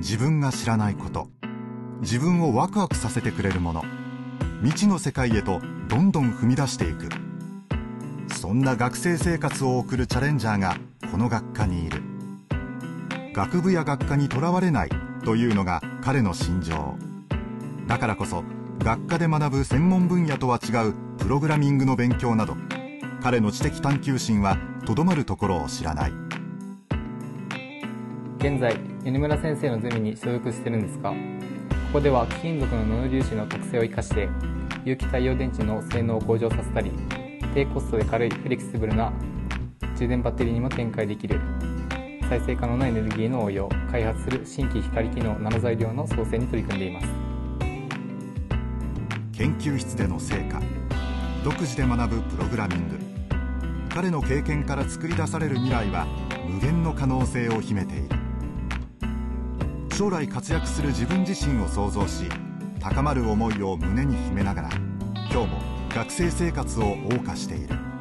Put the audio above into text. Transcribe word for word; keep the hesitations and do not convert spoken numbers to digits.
自分が知らないこと、自分をワクワクさせてくれるもの、未知の世界へとどんどん踏み出していく、そんな学生生活を送るチャレンジャーがこの学科にいる。学部や学科にとらわれないというのが彼の信条。だからこそ学科で学ぶ専門分野とは違うプログラミングの勉強など、彼の知的探求心はとどまるところを知らない。 現在、米村先生のゼミに所属してるんですが、ここでは貴金属のノノ粒子の特性を生かして有機太陽電池の性能を向上させたり、低コストで軽いフレキシブルな充電バッテリーにも展開できる再生可能なエネルギーの応用を開発する新規光機能ナノ材料の創生に取り組んでいます。 研究室での成果、独自で学ぶプログラミング、彼の経験から作り出される未来は無限の可能性を秘めている。将来活躍する自分自身を想像し、高まる思いを胸に秘めながら、今日も学生生活を謳歌している。